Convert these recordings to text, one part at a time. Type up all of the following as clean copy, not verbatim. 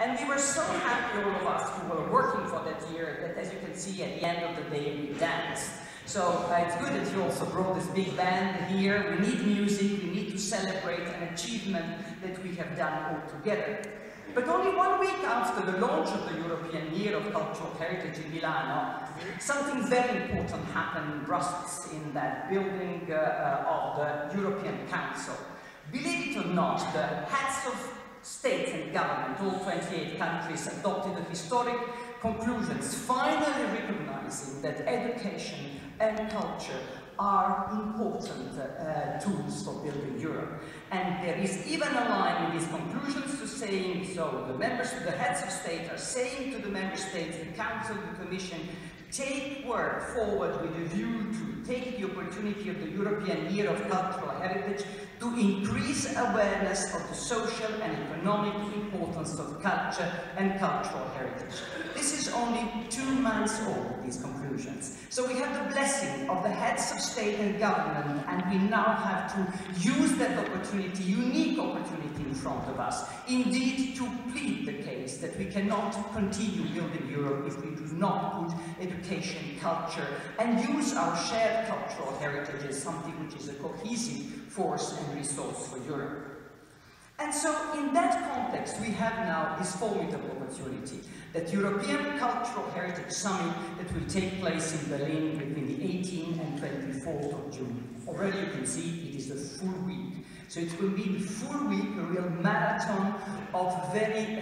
And we were so happy, all of us who were working for that year, that as you can see at the end of the day, we danced. So it's good that you also brought this big band here. We need music, we need to celebrate an achievement that we have done all together. But only 1 week after the launch of the European Year of Cultural Heritage in Milano, something very important happened in Brussels, in that building of the European Council. Believe it or not, the heads of state and government, all 28 countries, adopted the historic conclusions, finally recognizing that education and culture are important tools for building Europe. And there is even a line in these conclusions to saying, so the heads of state are saying to the member states, the Council, the Commission, take work forward with a view to take the opportunity of the European Year of Cultural Heritage to increase awareness of the social and economic importance of culture and cultural heritage. This is only 2 months old, these conclusions. So we have the blessing of the heads of state and government, and we now have to use that opportunity, unique opportunity in front of us, indeed to plead the case that we cannot continue building Europe if we do not put education, culture, and use our shared cultural heritage as something which is a cohesive force and resource for Europe. And so, in that context, we have now this formidable opportunity, that European Cultural Heritage Summit that will take place in Berlin between the 18th and 24th of June. Already you can see it is a full week. So it will be the full week, a real marathon of very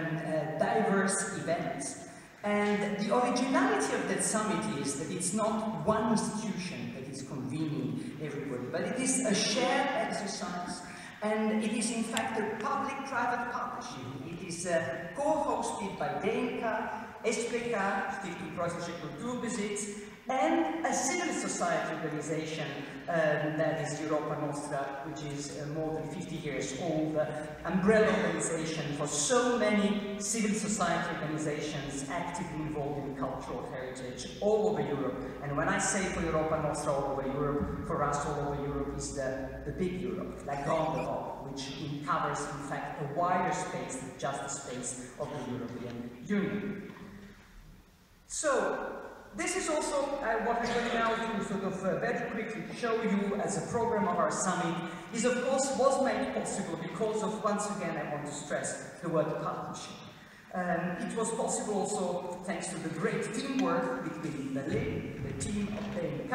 diverse events. And the originality of that summit is that it's not one institution that is convening everybody, but it is a shared exercise. And it is in fact a public-private partnership. It is co-hosted by DENKA, SPK, Stiftung Preußische Kulturbesitz, and a civil society organization that is Europa Nostra, which is more than 50 years old, umbrella organization for so many civil society organizations actively involved in cultural heritage all over Europe. And when I say for Europa Nostra all over Europe, for us all over Europe is the big Europe, like Grande Europe, which covers in fact a wider space than just the space of the European Union. So, this is also what I'm going now to sort of very quickly show you as a program of our summit, is of course was made possible because of, once again, I want to stress the word partnership. It was possible also thanks to the great teamwork between Berlin, the team of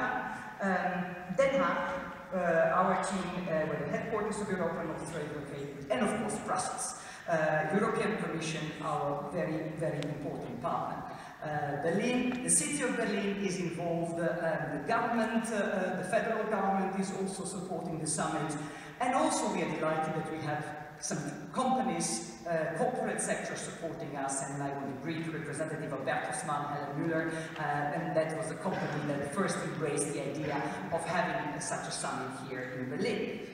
DENKA, Den Haag, our team where the headquarters of Europa Nostra is located, and of course Brussels. European Commission, our very, very important partner. Berlin, the city of Berlin is involved, the government, the federal government is also supporting the summit, and also we are delighted that we have some companies, corporate sector supporting us, and I want to greet the representative of Bertelsmann, Helen Müller, and that was the company that first embraced the idea of having such a summit here in Berlin.